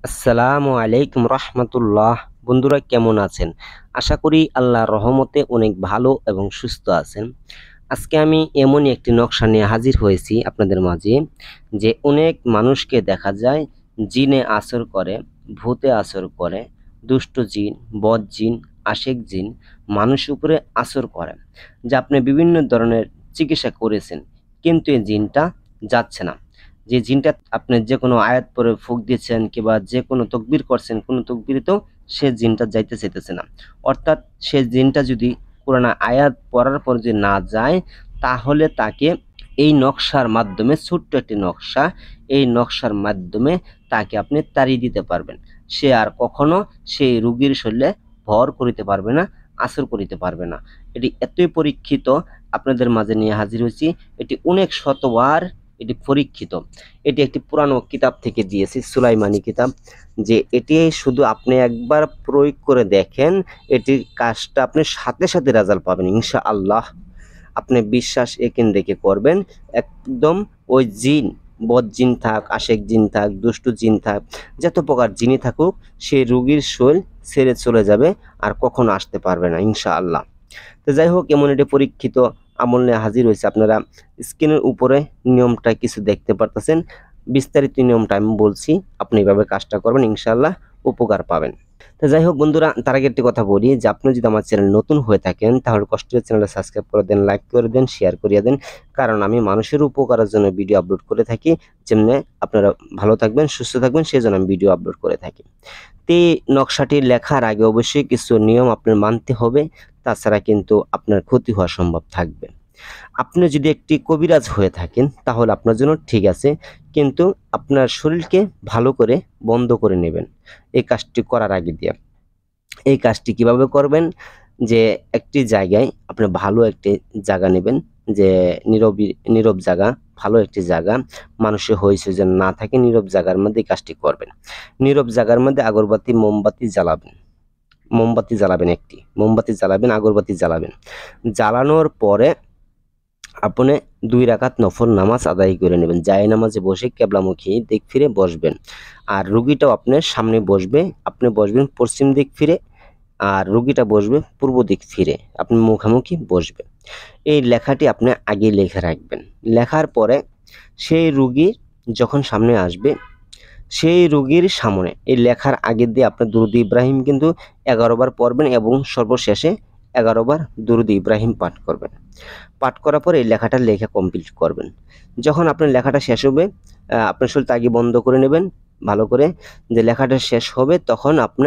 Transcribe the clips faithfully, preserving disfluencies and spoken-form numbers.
আসসালামু আলাইকুম রহমতুল্লাহ। বন্ধুরা কেমন আছেন? আশা করি আল্লাহর রহমতে অনেক ভালো এবং সুস্থ আছেন। আজকে আমি এমনই একটি নকশা নিয়ে হাজির হয়েছি আপনাদের মাঝে, যে অনেক মানুষকে দেখা যায় জিনে আসর করে, ভূতে আসর করে, দুষ্ট জিন, বদ জিন, আশেক জিন মানুষের উপরে আসর করে, যা আপনি বিভিন্ন ধরনের চিকিৎসা করেছেন, কিন্তু এই জিনটা যাচ্ছে না। যে জিনটা আপনি যে কোনো আয়াত পরে ফুঁক দিয়েছেন কিংবা যে কোনো তকবির করছেন, কোনো তকবিরেতেও সে জিনটা যাইতে চাইতেছে না। অর্থাৎ সে জিনটা যদি কোরআন আয়াত পড়ার পর যে না যায়, তাহলে তাকে এই নকশার মাধ্যমে, ছোট্ট একটি নকশা, এই নকশার মাধ্যমে তাকে আপনি তাড়িয়ে দিতে পারবেন। সে আর কখনো সেই রুগীর শরীরে ভর করিতে পারবে না, আসর করিতে পারবে না। এটি এতই পরীক্ষিত, আপনাদের মাঝে নিয়ে হাজির হয়েছি। এটি অনেক শতবার এটি পরীক্ষিত। এটি একটি পুরানো কিতাব থেকে দিয়েছি, সুলাইমানি কিতাব, যে এটি শুধু আপনি একবার প্রয়োগ করে দেখেন, এটির কাজটা আপনি সাথে সাথে রেজাল্ট পাবেন ইনশাআল্লাহ। আপনি বিশ্বাস একিন রেখে করবেন, একদম ওই জিন, বদ জিন থাক, আশেক জিন থাক, দুষ্টু জিন থাক, যত প্রকার জিনই থাকুক, সেই রোগীর শরীর ছেড়ে চলে যাবে আর কখনো আসতে পারবে না ইনশাআল্লাহ। তো যাই হোক, এমন একটি পরীক্ষিত আমল নিয়ে হাজির হয়েছে। আপনারা স্ক্রিনের উপরে নিয়মটা কিছু দেখতে পারতেছেন, বিস্তারিত নিয়মটা আমি বলছি, আপনি এভাবে কাজটা করবেন, ইনশাআল্লাহ উপকার পাবেন। তো যাই হোক বন্ধুরা, তার আগে একটি কথা বলি, যে আপনি যদি আমার চ্যানেল নতুন হয়ে থাকেন, তাহলে কষ্ট করে চ্যানেলটা সাবস্ক্রাইব করে দেন, লাইক করে দেন, শেয়ার করিয়ে দেন, কারণ আমি মানুষের উপকারের জন্য ভিডিও আপলোড করে থাকি। যেমনি আপনারা ভালো থাকবেন, সুস্থ থাকবেন, সেই জন্য আমি ভিডিও আপলোড করে থাকি। তে নকশাটি লেখার আগে অবশ্যই কিছু নিয়ম আপনার মানতে হবে, তাছাড়া কিন্তু আপনার ক্ষতি হওয়া সম্ভব থাকবে। আপনি যদি একটি কবিরাজ হয়ে থাকেন, তাহলে আপনার জন্য ঠিক আছে, কিন্তু আপনার শরীরকে ভালো করে বন্ধ করে নেবেন এই কাজটি করার আগে দিয়ে। এই কাজটি কিভাবে করবেন, যে একটি জায়গায় আপনি ভালো একটি জায়গা নেবেন, যে নীরবী নীরব জায়গা, ভালো একটি জায়গা, মানুষের হইছে যেন না থাকে, নীরব জায়গার মধ্যে এই কাজটি করবেন। নীরব জায়গার মধ্যে আগরবাতি, মোমবাতি জ্বালাবেন, মোমবাতি জ্বালাবেন, একটি মোমবাতি জ্বালাবেন, আগরবাতি জ্বালাবেন। জ্বালানোর পরে আপনি দুই রাকাত নফল নামাজ আদায় করে নেবেন। জায় নামাজে বসে কেবলামুখী দিক ফিরে বসবেন, আর রুগীটাও আপনার সামনে বসবে, আপনি বসবেন পশ্চিম দিক ফিরে, আর রুগীটা বসবে পূর্ব দিক ফিরে, আপনি মুখামুখি বসবেন। এই লেখাটি আপনি আগে লিখে রাখবেন। লেখার পরে সেই রুগী যখন সামনে আসবে, সেই রুগীর সামনে এই লেখার আগে দিয়ে আপনি দুরূদ ইব্রাহিম কিন্তু এগারো বার পড়বেন, এবং সর্বশেষে এগারো বার দুরূদ ইব্রাহিম পাঠ করবেন। পাঠ করার পরে এই লেখাটা লেখা কমপ্লিট করবেন। যখন আপনার লেখাটা শেষ হবে, আপনার শরীরটা আগে বন্ধ করে নেবেন ভালো করে। যে লেখাটা শেষ হবে, তখন আপনি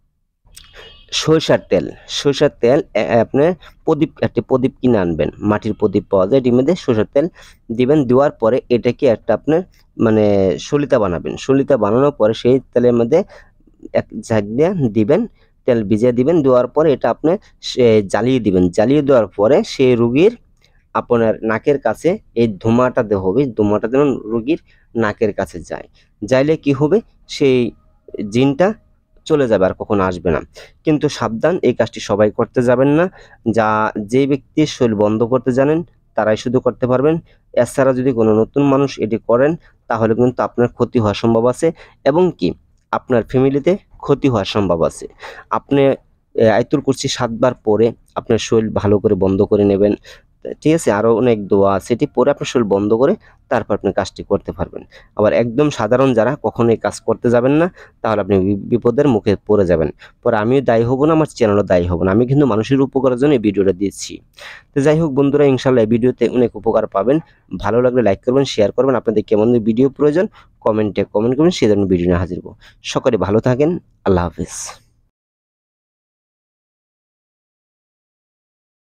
সরিষার তেল, সরিষার তেল আপনি প্রদীপ, একটি প্রদীপ কিনে আনবেন, মাটির প্রদীপ পাওয়া যায়, এটির মধ্যে সরিষার তেল দিবেন। দেওয়ার পরে এটাকে একটা আপনার মানে সলিতা বানাবেন। সলিতা বানানোর পরে সেই তেলের মধ্যে এক ঝাঁক দিয়ে দিবেন, তেল ভিজিয়ে দিবেন। দেওয়ার পরে এটা আপনি জ্বালিয়ে দিবেন। জ্বালিয়ে দেওয়ার পরে সেই রুগীর আপনার নাকের কাছে এই ধোঁয়াটা দেওয়া হবে, ধোঁয়াটা যেন রুগীর নাকের কাছে যায়। যাইলে কি হবে, সেই জিনটা চলে যাবে, আর কখনো আসবে না। কিন্তু সাবধান, এই কাজটি সবাই করতে যাবেন না। যা যে ব্যক্তি শরীর বন্ধ করতে জানেন, তারাই শুধু করতে পারবেন। এছাড়া যদি কোনো নতুন মানুষ এটি করেন, তাহলে কিন্তু আপনার ক্ষতি হওয়ার সম্ভব আছে, এবং কি আপনার ফ্যামিলিতে ক্ষতি হওয়ার সম্ভব আছে। আপনি আয়াতুল কুরসি সাতবার পরে আপনার শরীর ভালো করে বন্ধ করে নেবেন, ঠিক আছে? আরও অনেক দোয়া, সেটি পরে আপনার শরীর বন্ধ করে তারপর আপনি কাজটি করতে পারবেন। আবার একদম সাধারণ যারা কখনো এই কাজ করতে যাবেন না, তাহলে আপনি বিপদের মুখে পড়ে যাবেন। পরে আমিও দায়ী হব না, আমার চ্যানেলও দায়ী হব না। আমি কিন্তু মানুষের উপকারের জন্য এই ভিডিওটা দিচ্ছি। তো যাই হোক বন্ধুরা, ইনশাল্লাহ এই ভিডিওতে অনেক উপকার পাবেন। ভালো লাগলে লাইক করবেন, শেয়ার করবেন। আপনাদের কেমন ভিডিও প্রয়োজন কমেন্টে কমেন্ট করবেন, সেই জন্য ভিডিও নিয়ে হাজির হব। সকলে ভালো থাকেন, আল্লাহ হাফিজ।